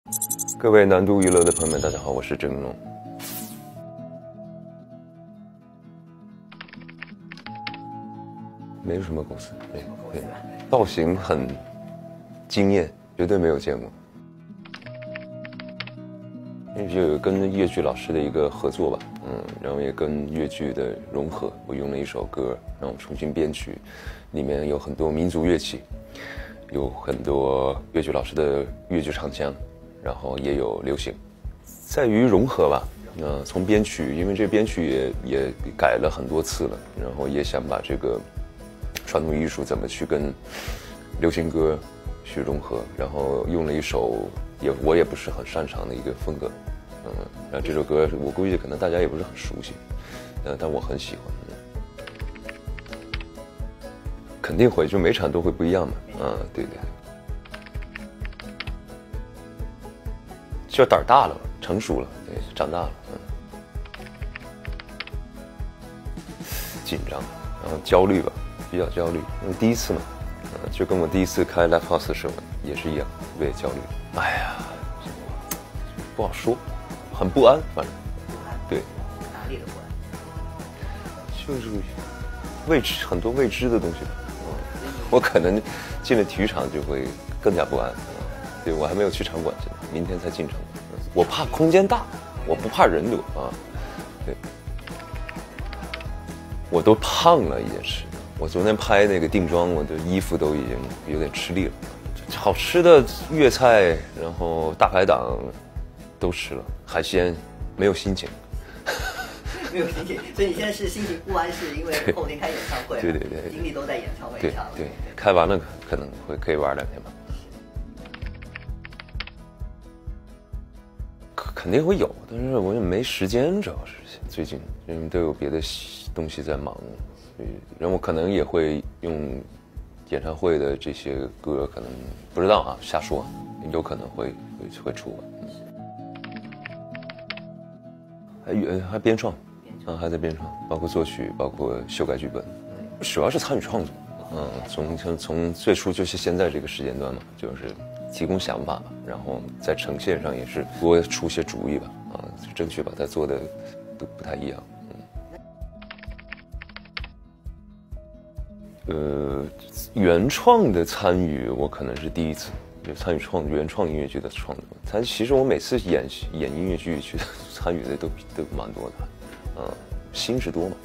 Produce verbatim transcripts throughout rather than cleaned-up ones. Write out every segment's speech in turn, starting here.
各位南都娱乐的朋友们，大家好，我是郑云龙。没有什么构思，对对，造型很惊艳，绝对没有见过。因为就有跟越剧老师的一个合作吧，嗯，然后也跟越剧的融合，我用了一首歌，然后重新编曲，里面有很多民族乐器，有很多越剧老师的越剧唱腔，然后也有流行，在于融合吧。呃，从编曲，因为这编曲也也改了很多次了，然后也想把这个传统艺术怎么去跟流行歌去融合，然后用了一首也我也不是很擅长的一个风格，嗯，然后这首歌我估计可能大家也不是很熟悉，呃，但我很喜欢，肯定会，就每场都会不一样嘛，嗯，对对，就胆儿大了吧，成熟了，对，长大了，嗯，紧张，然后焦虑吧。比较焦虑，因为第一次嘛，呃，就跟我第一次开 live house 的时候也是一样，特别焦虑。哎呀，不好说，很不安，反正，对， 哪里的不安？ 就是未知很多未知的东西吧。嗯，我可能进了体育场就会更加不安。嗯，对，我还没有去场馆，现在明天才进场。嗯，我怕空间大，我不怕人多啊。对，我都胖了，已经是。我昨天拍那个定妆，我的衣服都已经有点吃力了。好吃的粤菜，然后大排档都吃了，海鲜没有心情。 没有心情，所以你现在是心情不安，是因为后天开演唱会， 对对对， 精力都在演唱会上。 对对，开完了可能会可以玩两天吧。肯定会有，但是我也没时间，主要是最近因为都有别的东西在忙。然后我可能也会用演唱会的这些歌，可能不知道啊，瞎说，有可能会会会出吧。还还编创，啊，还在编创，包括作曲，包括修改剧本，主要是参与创作。嗯，从从从最初就是现在这个时间段嘛，就是提供想法吧，然后在呈现上也是多出些主意吧，啊，争取把它做的都不太一样。呃，原创的参与我可能是第一次，就参与创原创音乐剧的创作。它其实我每次演演音乐剧去参与的都都蛮多的，嗯，心事多嘛。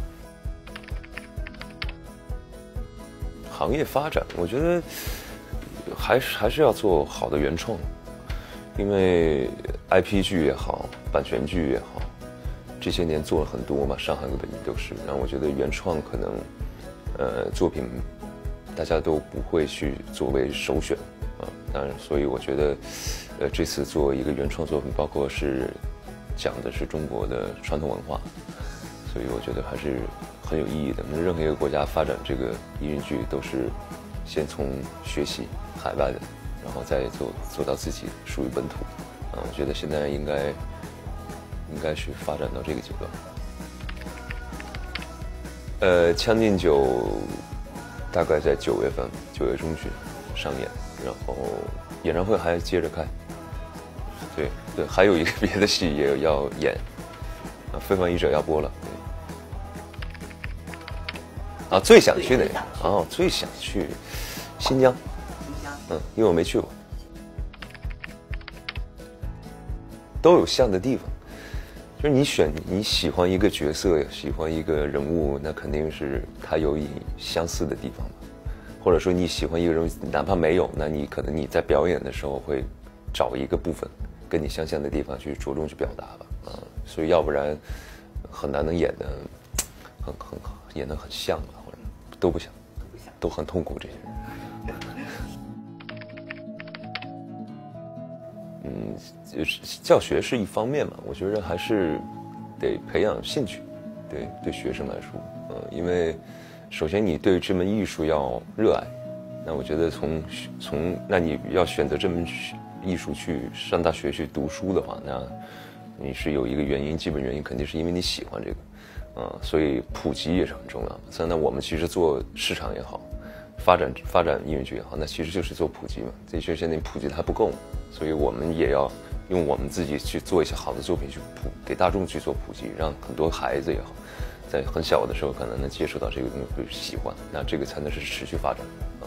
行业发展，我觉得还是还是要做好的原创，因为 I P 剧也好，版权剧也好，这些年做了很多嘛，上海和北京都是。然后我觉得原创可能。呃，作品大家都不会去作为首选啊，当然，所以我觉得，呃，这次做一个原创作品，包括是讲的是中国的传统文化，所以我觉得还是很有意义的。任何一个国家发展这个音乐剧，都是先从学习海外的，然后再做做到自己属于本土啊。我觉得现在应该应该去发展到这个阶段。呃，《将进酒》大概在九月份，九月中旬上演，然后演唱会还接着开。对对，还有一个别的戏也要演，啊，《非凡译者》要播了。啊，最想去哪个？哦，最想去新疆。 新疆。 嗯，因为我没去过，都有像的地方。就是你选你喜欢一个角色，喜欢一个人物，那肯定是他有你相似的地方嘛。或者说你喜欢一个人物，哪怕没有，那你可能你在表演的时候会找一个部分跟你相像的地方去着重去表达吧。啊，所以要不然很难能演的很很演得很像吧，或者都不像，都很痛苦这些人。嗯，就是教学是一方面嘛，我觉得还是得培养兴趣，对对学生来说，嗯，因为首先你对这门艺术要热爱，那我觉得从从那你要选择这门艺术去上大学去读书的话，那你是有一个原因，基本原因肯定是因为你喜欢这个，嗯，所以普及也是很重要的。像那我们其实做市场也好，发展发展音乐剧也好，那其实就是做普及嘛。这些现在普及的还不够，所以我们也要用我们自己去做一些好的作品去普给大众去做普及，让很多孩子也好，在很小的时候可能能接触到这个东西，会喜欢，那这个才能是持续发展啊。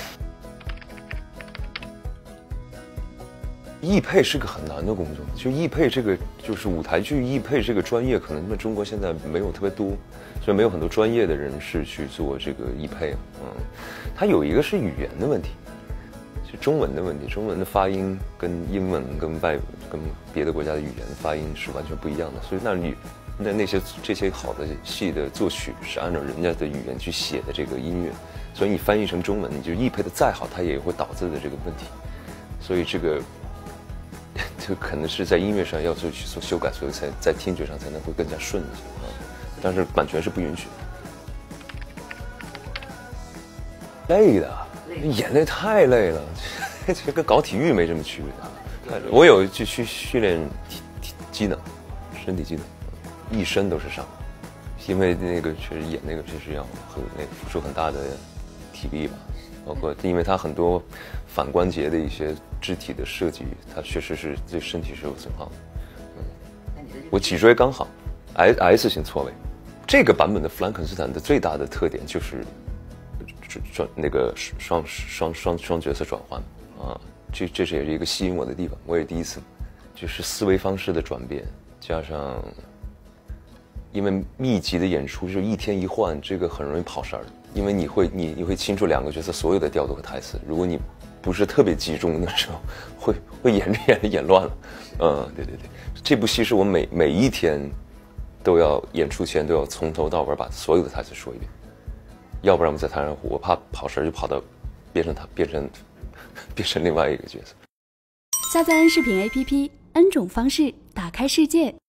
译配是个很难的工作，就译配这个就是舞台剧译配这个专业，可能在中国现在没有特别多，所以没有很多专业的人士去做这个译配。嗯，它有一个是语言的问题。是中文的问题，中文的发音跟英文、跟外、跟别的国家的语言的发音是完全不一样的，所以那你那那些这些好的戏的作曲是按照人家的语言去写的这个音乐，所以你翻译成中文，你就译配的再好，它也会导致的这个问题，所以这个这可能是在音乐上要做去做修改，所以才在听觉上才能会更加顺一些啊，但是版权是不允许的。累的。演的太累了，这跟搞体育没什么区别。太累，我有去去训练体体机能，身体机能，一身都是伤，因为那个确实演那个确实要很那个付出很大的体力吧，包括因为它很多反关节的一些肢体的设计，它确实是对身体是有损耗的。嗯，我脊椎刚好 ，S S 型错位，这个版本的弗兰肯斯坦的最大的特点就是。转那个双双双双角色转换啊，这这是也是一个吸引我的地方。我也第一次，就是思维方式的转变，加上因为密集的演出就一天一换，这个很容易跑神儿。因为你会你你会清楚两个角色所有的调度和台词，如果你不是特别集中的时候，会会演着演着演乱了。嗯，对对对，这部戏是我每每一天都要演出前都要从头到尾把所有的台词说一遍。要不然我们在台上，我怕跑神就跑到变成他，变成变成另外一个角色。 下载 N 视频 A P P，N 种方式打开世界。